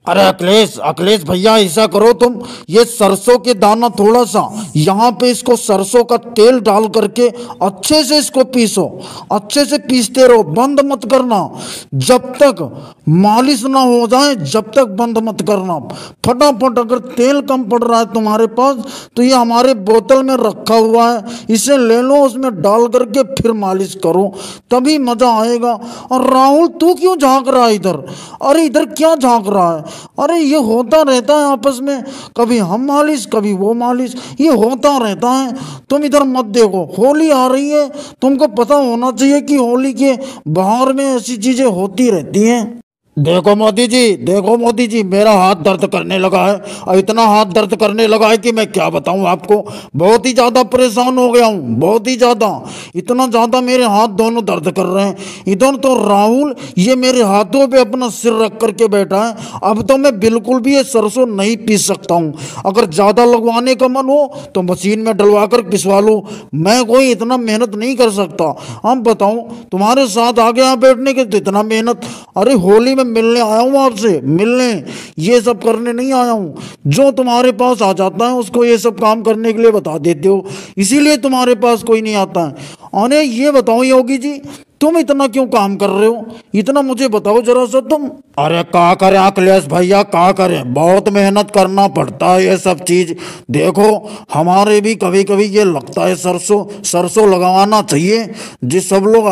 अरे अखिलेश अखिलेश भैया, ऐसा करो तुम, ये सरसों के दाना थोड़ा सा यहाँ पे इसको सरसों का तेल डाल करके अच्छे से इसको पीसो। अच्छे से पीसते रहो, बंद मत करना जब तक मालिश ना हो जाए, जब तक बंद मत करना। फटाफट अगर तेल कम पड़ रहा है तुम्हारे पास तो ये हमारे बोतल में रखा हुआ है, इसे ले लो, उसमें डाल करके फिर मालिश करो, तभी मजा आएगा। और राहुल, तू क्यों झांक रहा है इधर? अरे इधर क्या झांक रहा है? अरे ये होता रहता है आपस में, कभी हम मालिश कभी वो मालिश, ये होता रहता है। तुम इधर मत देखो, होली आ रही है, तुमको पता होना चाहिए कि होली के बाहर में ऐसी चीजें होती रहती हैं। देखो मोदी जी, देखो मोदी जी, मेरा हाथ दर्द करने लगा है, और इतना हाथ दर्द करने लगा है कि मैं क्या बताऊं आपको। बहुत ही ज़्यादा परेशान हो गया हूं, बहुत ही ज़्यादा, इतना ज़्यादा मेरे हाथ दोनों दर्द कर रहे हैं। इधर तो राहुल ये मेरे हाथों पे अपना सिर रख करके बैठा है। अब तो मैं बिल्कुल भी ये सरसों नहीं पीस सकता हूँ। अगर ज़्यादा लगवाने का मन हो तो मशीन में डलवा कर पिसवा लो, मैं कोई इतना मेहनत नहीं कर सकता। हम बताऊँ, तुम्हारे साथ आगे यहाँ बैठने के तो इतना मेहनत। अरे होली में मिलने आया हूं आपसे, मिलने, ये सब करने नहीं आया हूं। जो तुम्हारे पास आ जाता है उसको ये सब काम करने के लिए बता देते हो, इसीलिए तुम्हारे पास कोई नहीं आता है। अरे ये बताओ योगी जी, तुम इतना क्यों काम कर रहे हो? इतना मुझे बताओ जरा सा तुम। अरे क्या करें अखिलेश भैया, क्या करें, बहुत मेहनत करना पड़ता है ये सब चीज। देखो हमारे भी कभी कभी ये लगता है सरसों सरसों लगवाना चाहिए, जिस सब लोग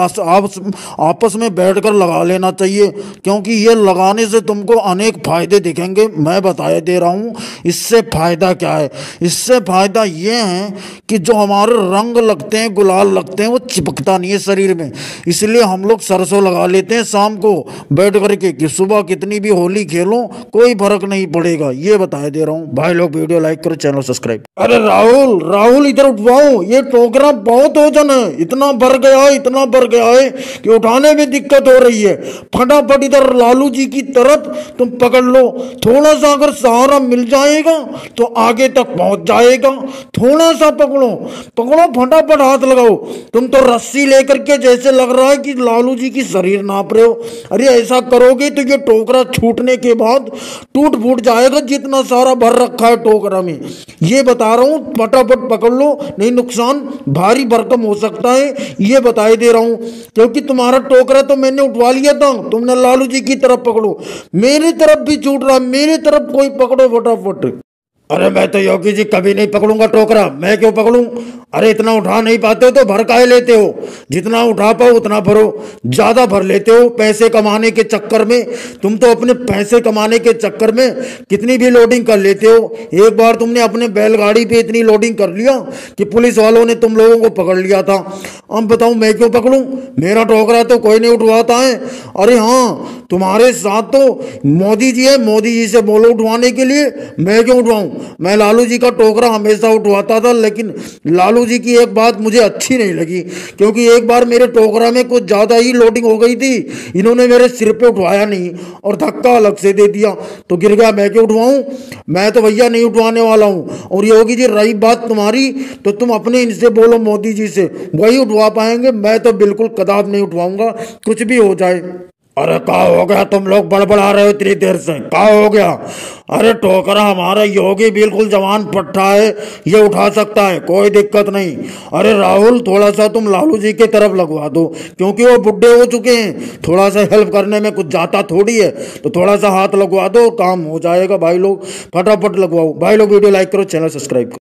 आपस में बैठकर लगा लेना चाहिए, क्योंकि ये लगाने से तुमको अनेक फायदे दिखेंगे। मैं बताया दे रहा हूँ इससे फायदा क्या है। इससे फायदा ये है कि जो हमारे रंग लगते हैं, गुलाल लगते हैं, वो चिपकता नहीं है शरीर में, इसलिए हम लोग सरसों लगा लेते हैं शाम को बैठ करके, कि सुबह कितनी भी होली खेलो कोई फर्क नहीं पड़ेगा। ये बताया दे रहा हूँ भाई लोग, वीडियो लाइक करो, चैनल सब्सक्राइब। अरे राहुल राहुल इधर उठवाओ, ये टोकरा बहुत वजन है, इतना भर गया है, इतना भर गया है कि उठाने में दिक्कत हो रही है। फटाफट इधर लालू जी की तरफ तुम पकड़ लो, थोड़ा सा अगर सहारा मिल जाएगा तो आगे तक पहुंच जाएगा। थोड़ा सा पकड़ो पकड़ो, फटाफट हाथ लगाओ। तुम तो रस्सी लेकर के जैसे लग रहा है कि लालू जी की शरीर नाप रहे हो। अरे ऐसा करोगे तो ये टोकरा छूटने के बाद टूट फूट जाएगा, जितना सारा भर रखा है टोकरा में। ये बता रहा हूं, फटाफट पकड़ लो, नहीं नुकसान भारी भरकम हो सकता है, ये बताई दे रहा हूं। क्योंकि तुम्हारा टोकरा तो मैंने उठवा लिया था, तुमने लालू जी की तरफ पकड़ो, मेरी तरफ भी छूट रहा, मेरी तरफ कोई पकड़ो फटाफट। अरे मैं तो योगी जी कभी नहीं पकड़ूंगा टोकरा, मैं क्यों पकड़ूं? अरे इतना उठा नहीं पाते हो तो भर काहे लेते हो? जितना उठा पाओ उतना भरो, ज्यादा भर लेते हो पैसे कमाने के चक्कर में। तुम तो अपने पैसे कमाने के चक्कर में कितनी भी लोडिंग कर लेते हो। एक बार तुमने अपने बैलगाड़ी पे इतनी लोडिंग कर लिया कि पुलिस वालों ने तुम लोगों को पकड़ लिया था। अब बताऊं मैं क्यों पकड़ूं? मेरा टोकरा तो कोई नहीं उठवाता है। अरे हाँ, तुम्हारे साथ तो मोदी जी है, मोदी जी से बोलो उठवाने के लिए, मैं क्यों उठवाऊं? मैं लालू जी का टोकरा हमेशा उठवाता था, लेकिन लालू जी की एक बात मुझे अच्छी नहीं लगी, क्योंकि एक बार मेरे टोकरा में कुछ ज़्यादा ही लोडिंग हो गई थी, इन्होंने मेरे सिर पे उठवाया नहीं और धक्का अलग से दे दिया तो गिर गया। मैं क्यों उठवाऊं? मैं तो भैया नहीं उठवाने वाला हूं। और योगी जी रही बात तुम्हारी, तो तुम अपने इनसे बोलो मोदी जी से, वही उठवा पाएंगे, मैं तो बिल्कुल कदाप नहीं उठवाऊंगा, कुछ भी हो जाए। अरे क्या हो गया, तुम लोग बड़बड़ा रहे हो इतनी देर से, क्या हो गया? अरे टोकरा हमारा योगी बिल्कुल जवान पट्टा है, ये उठा सकता है, कोई दिक्कत नहीं। अरे राहुल, थोड़ा सा तुम लालू जी की तरफ लगवा दो, क्योंकि वो बुढ़े हो चुके हैं, थोड़ा सा हेल्प करने में कुछ जाता थोड़ी है, तो थोड़ा सा हाथ लगवा दो, काम हो जाएगा। भाई लोग फटाफट लगवाओ, भाई लोग वीडियो लाइक करो, चैनल सब्सक्राइब करो।